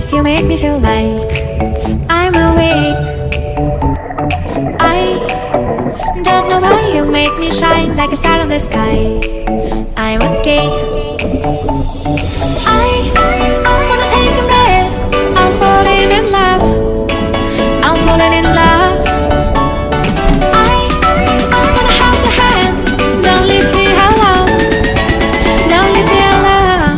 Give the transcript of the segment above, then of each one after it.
you make me feel like I'm awake. I don't know why you make me shine like a star in the sky. I'm okay. I wanna take a breath. I'm falling in love. I'm falling in love. I wanna hold your hand. Don't leave me alone. Don't leave me alone.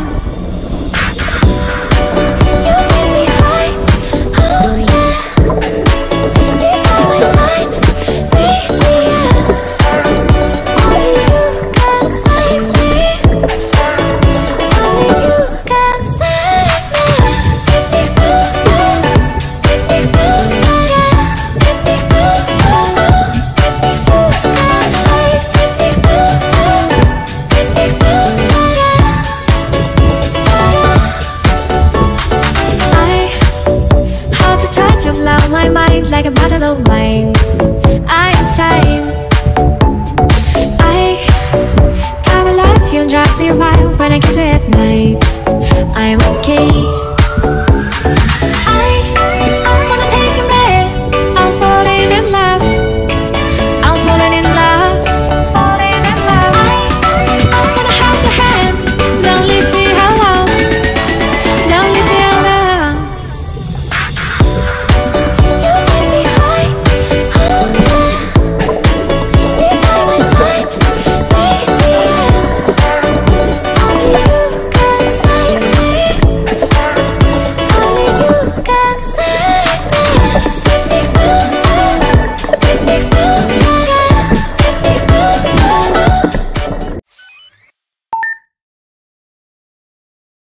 You make me high. Oh yeah. Be by my side. Baby, yeah. Only you can save me. Only you can save me. Get me through, get me through, yeah. Get me through, get me through, can save. Get me through, yeah. I hold the touch of love, my mind like a bottle of wine. I inside. I love you and drive me wild when I kiss you at night.